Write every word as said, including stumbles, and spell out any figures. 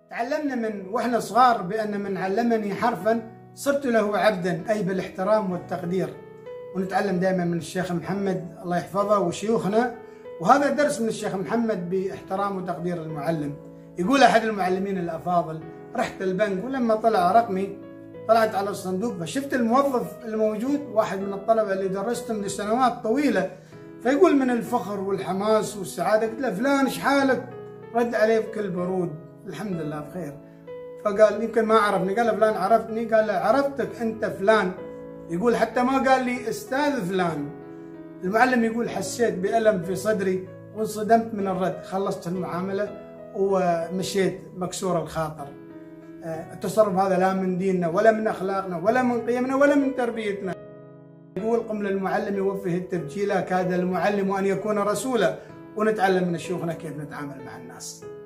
تعلمنا من واحنا صغار بأن من علمني حرفا صرت له عبدا، أي بالاحترام والتقدير. ونتعلم دائما من الشيخ محمد الله يحفظه وشيوخنا، وهذا درس من الشيخ محمد باحترام وتقدير المعلم. يقول أحد المعلمين الأفاضل: رحت البنك ولما طلع رقمي طلعت على الصندوق فشفت الموظف الموجود واحد من الطلبة اللي درستهم لسنوات طويلة، فيقول من الفخر والحماس والسعادة قلت له: فلان ايش حالك؟ رد عليه بكل برود: الحمد لله بخير. فقال: يمكن ما عرفني. قال له: فلان عرفتني؟ قال له: عرفتك أنت فلان. يقول حتى ما قال لي أستاذ فلان. المعلم يقول: حسيت بألم في صدري وانصدمت من الرد، خلصت المعاملة ومشيت مكسور الخاطر. التصرف هذا لا من ديننا ولا من أخلاقنا ولا من قيمنا ولا من تربيتنا. يقول: قم للمعلم يوفه التبجيلا، كاد المعلم أن يكون رسولا. ونتعلم من شيوخنا كيف نتعامل مع الناس.